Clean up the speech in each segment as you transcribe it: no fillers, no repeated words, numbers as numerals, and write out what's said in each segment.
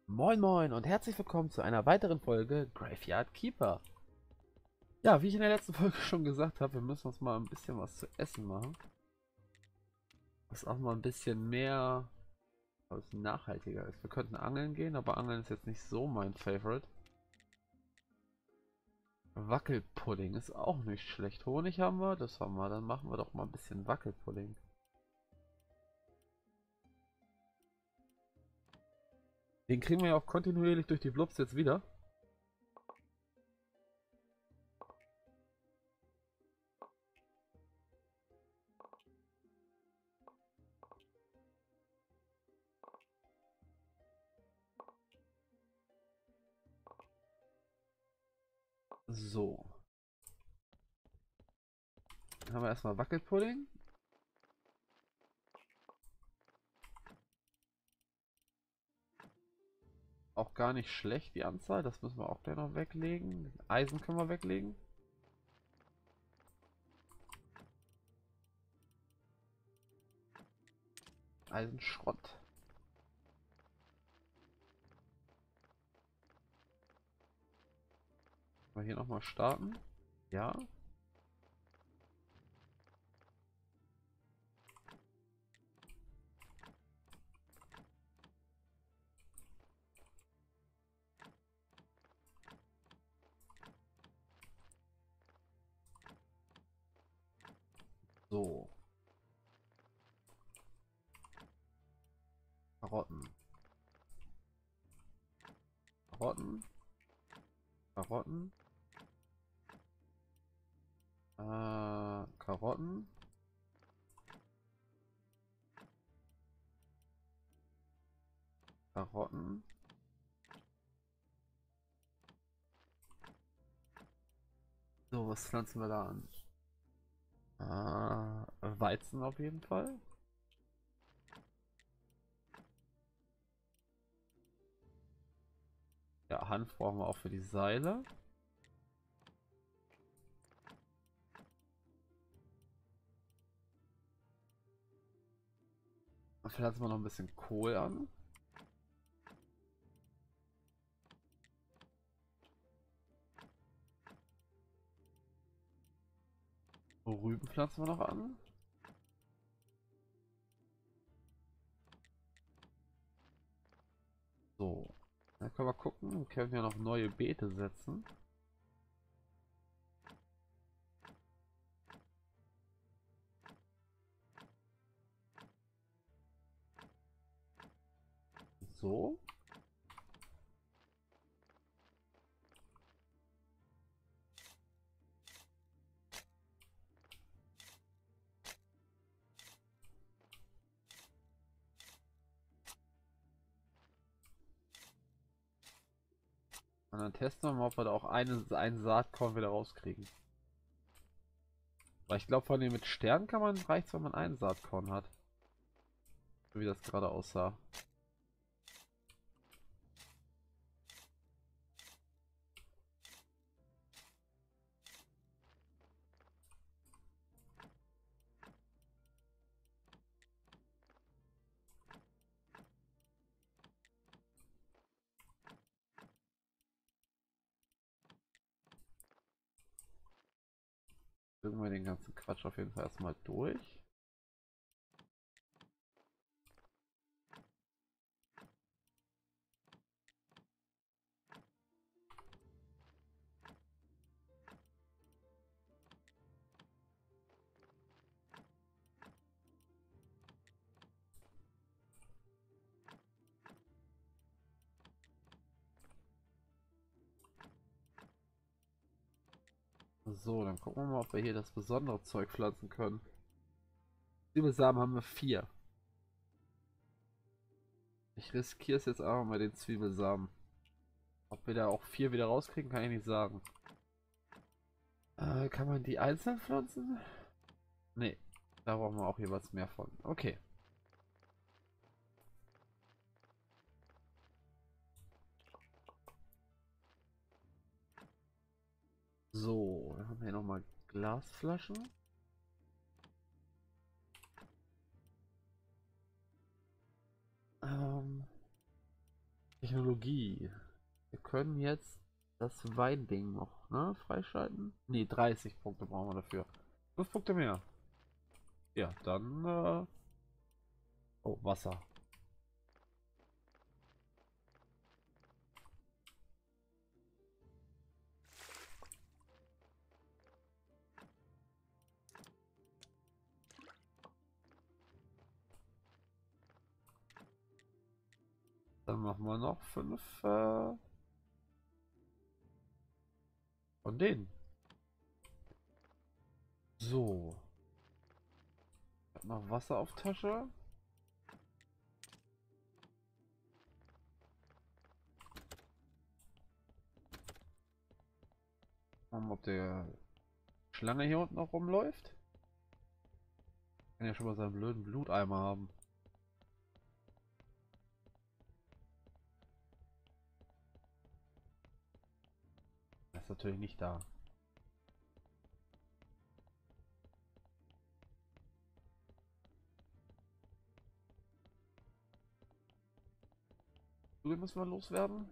Moin Moin und herzlich willkommen zu einer weiteren Folge Graveyard Keeper. Ja, wie ich in der letzten Folge schon gesagt habe, wir müssen uns mal ein bisschen was zu essen machen. Was auch mal ein bisschen mehr, was nachhaltiger ist. Wir könnten angeln gehen, aber angeln ist jetzt nicht so mein Favorite. Wackelpudding ist auch nicht schlecht. Honig haben wir, das haben wir. Dann machen wir doch mal ein bisschen Wackelpudding. Den kriegen wir ja auch kontinuierlich durch die Blobs jetzt wieder. So. Dann haben wir erstmal Wackelpudding. Auch gar nicht schlecht, die Anzahl. Das müssen wir auch gleich noch weglegen. Eisen können wir weglegen. Eisenschrott. Mal hier nochmal starten. Ja. So. Karotten. Karotten. Karotten. Karotten. Karotten. So, was pflanzen wir da an? Weizen auf jeden Fall. Ja, Hanf brauchen wir auch für die Seile. Dann pflanzen wir noch ein bisschen Kohl an. Rüben pflanzen wir noch an. So. Dann können wir gucken. Wir können ja noch neue Beete setzen. So. Und dann testen wir mal, ob wir da auch ein Saatkorn wieder rauskriegen. Weil ich glaube, von dem mit Sternen kann man reicht, wenn man ein Saatkorn hat. So wie das gerade aussah. Bringen wir den ganzen Quatsch auf jeden Fall erstmal durch. So, dann gucken wir mal, ob wir hier das besondere Zeug pflanzen können. Zwiebelsamen haben wir 4. Ich riskiere es jetzt einfach mal den Zwiebelsamen. Ob wir da auch 4 wieder rauskriegen, kann ich nicht sagen. Kann man die einzeln pflanzen? Nee, da brauchen wir auch jeweils mehr von. Okay. So, dann haben wir hier nochmal Glasflaschen. Ähm, Technologie. Wir können jetzt das Weinding noch, ne, freischalten. Ne, 30 Punkte brauchen wir dafür. 5 Punkte mehr. Ja, dann, oh, Wasser. Dann machen wir noch 5 von denen. So. Ich hab noch Wasser auf Tasche. Mal, ob der Schlange hier unten noch rumläuft. Kann ja schon mal seinen blöden Bluteimer haben. Er ist natürlich nicht da. So, den müssen wir loswerden.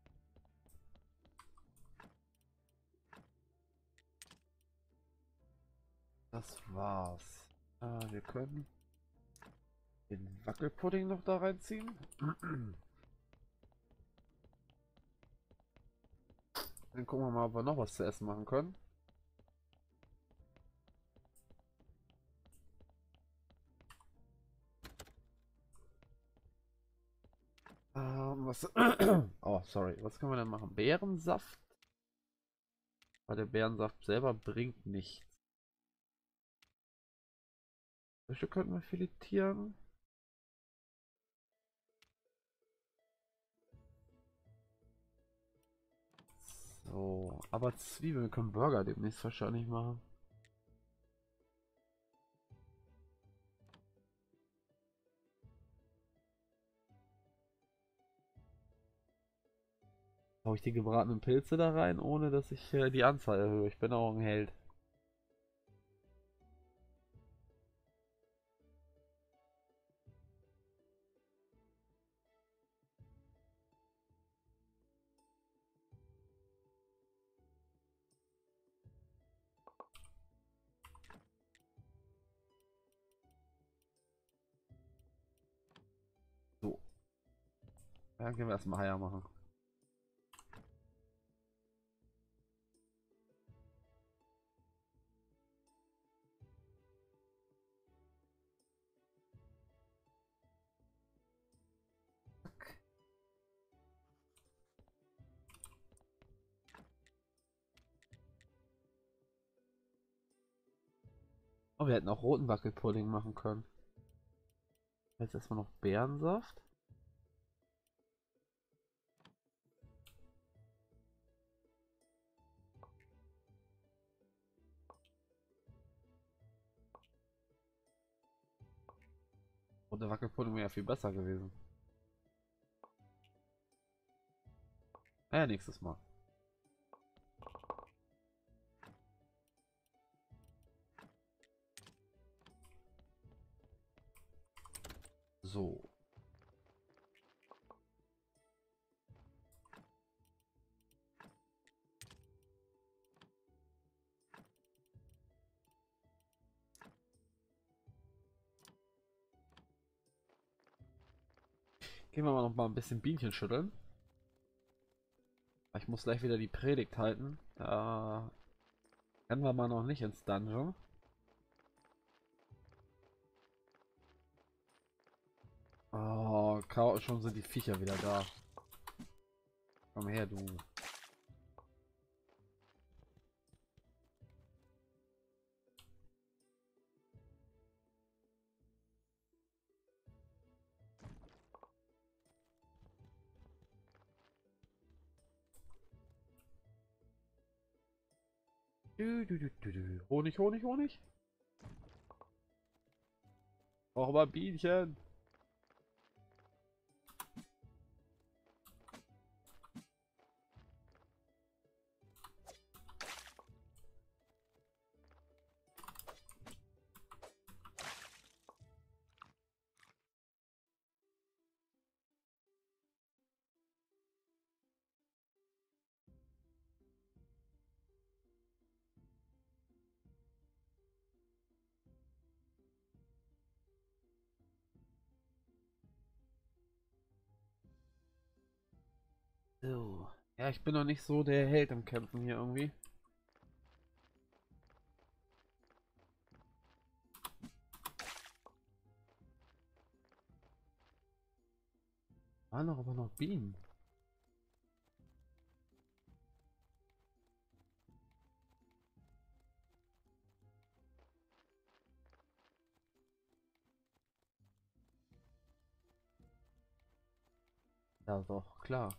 Das war's. Wir können den Wackelpudding noch da reinziehen. Dann gucken wir mal, ob wir noch was zu essen machen können. Was? Oh, sorry. Was können wir denn machen? Beerensaft? Weil der Beerensaft selber bringt nichts. Fische könnten wir filetieren. So, aber Zwiebeln können Burger demnächst wahrscheinlich machen. Hau ich die gebratenen Pilze da rein, ohne dass ich die Anzahl erhöhe. Ich bin auch ein Held. So, dann können wir erstmal Eier machen. Oh, wir hätten auch roten Wackelpudding machen können. Jetzt erstmal noch Beerensaft. Und der Wackelpudding wäre ja viel besser gewesen. Nächstes Mal. So. Gehen wir mal noch mal ein bisschen Bienchen schütteln. Ich muss gleich wieder die Predigt halten. Da rennen wir mal noch nicht ins Dungeon. Oh, schon sind die Viecher wieder da. Komm her, du. Honig, Honig, Honig. Brauche aber Bienchen. So. Ja, ich bin noch nicht so der Held im Kämpfen hier irgendwie. Waren doch aber noch Bienen. Ja, doch, klar.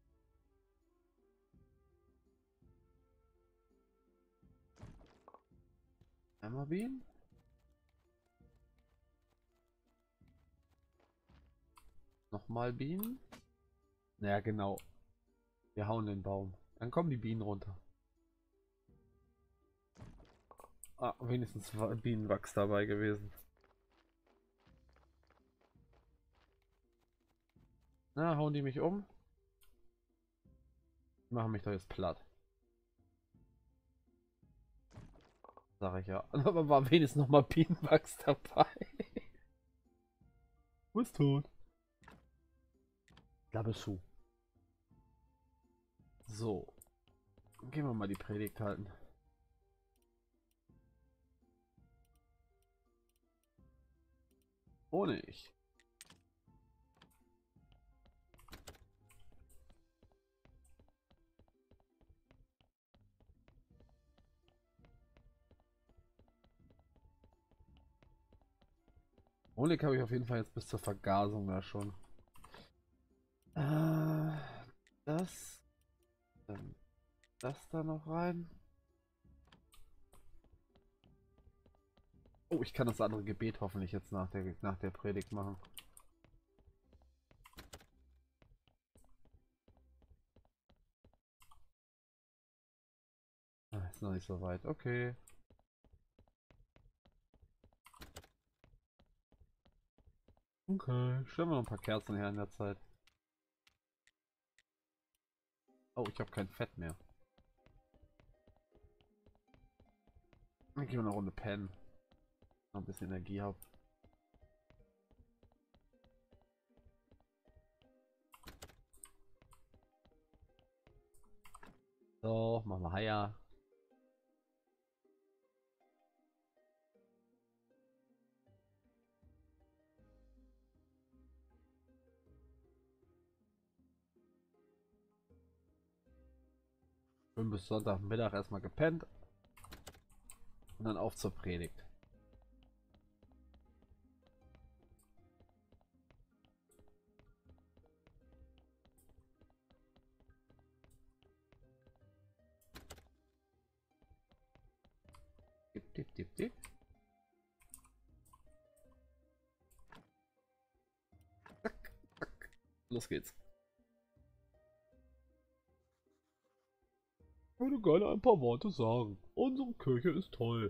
Einmal Bienen? Nochmal Bienen? Naja, genau. Wir hauen den Baum. Dann kommen die Bienen runter. Ah, wenigstens war Bienenwachs dabei gewesen. Na, hauen die mich um? Die machen mich doch jetzt platt. Sag ich ja. Aber war wenigstens noch mal Bienenwachs dabei. Wo ist tot? Da bist du. So. Gehen wir mal die Predigt halten. Ohne ich. Honig habe ich auf jeden Fall jetzt bis zur Vergasung da schon. Das. Dann das da noch rein. Oh, ich kann das andere Gebet hoffentlich jetzt nach der Predigt machen. Ah, ist noch nicht so weit. Okay. Okay. Stellen wir noch ein paar Kerzen her in der Zeit. Oh, ich habe kein Fett mehr. Dann gehen wir eine Runde pennen. Noch ein bisschen Energie habe. So, machen wir Heier. Schön bis Sonntagmittag erstmal gepennt. Und dann auf zur Predigt. Dip, dip, dip, dip. Los geht's. Ich würde gerne ein paar Worte sagen. Unsere Kirche ist toll.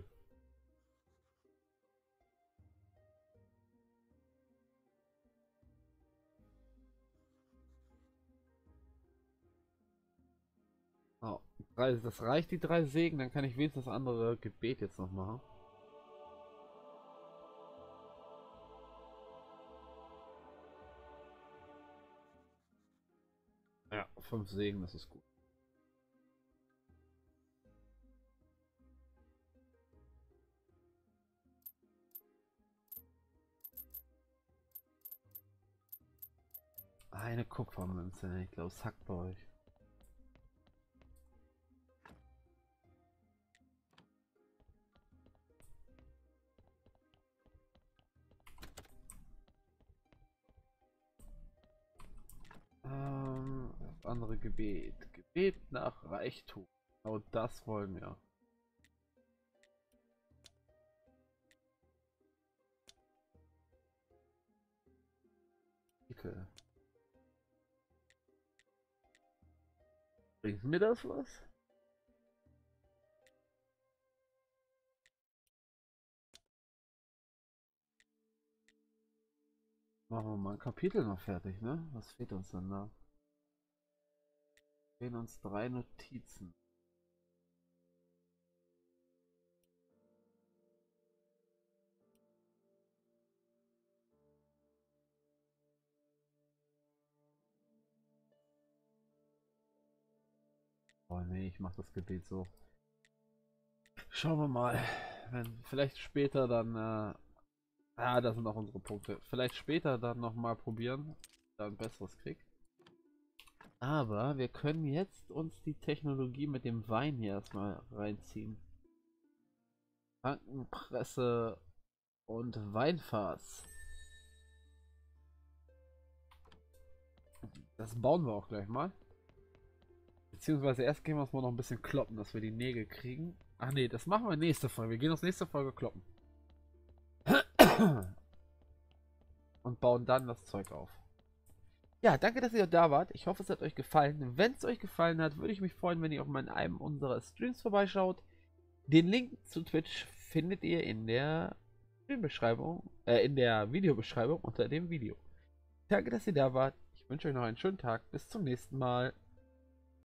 Oh, das reicht, die 3 Segen, dann kann ich wenigstens das andere Gebet jetzt noch machen. Ja, 5 Segen, das ist gut. Eine Kupfermünze, ich glaube, es hackt bei euch. Das andere Gebet. Gebet nach Reichtum. Genau das wollen wir. Bitte. Bringt mir das was? Machen wir mal ein Kapitel noch fertig, ne? Was fehlt uns denn da? Fehlen uns 3 Notizen. Oh nee, ich mach das Gebet so. Schauen wir mal. Wenn vielleicht später dann. Das sind auch unsere Punkte. Vielleicht später dann nochmal probieren. Da ein besseres krieg. Aber wir können jetzt uns die Technologie mit dem Wein hier erstmal reinziehen. Tankenpresse und Weinfass. Das bauen wir auch gleich mal. Beziehungsweise erst gehen wir uns mal noch ein bisschen kloppen, dass wir die Nägel kriegen. Ach nee, das machen wir nächste Folge. Wir gehen uns nächste Folge kloppen. Und bauen dann das Zeug auf. Ja, danke, dass ihr da wart. Ich hoffe, es hat euch gefallen. Wenn es euch gefallen hat, würde ich mich freuen, wenn ihr auch mal in einem unserer Streams vorbeischaut. Den Link zu Twitch findet ihr in der Streambeschreibung, in der Videobeschreibung unter dem Video. Danke, dass ihr da wart. Ich wünsche euch noch einen schönen Tag. Bis zum nächsten Mal.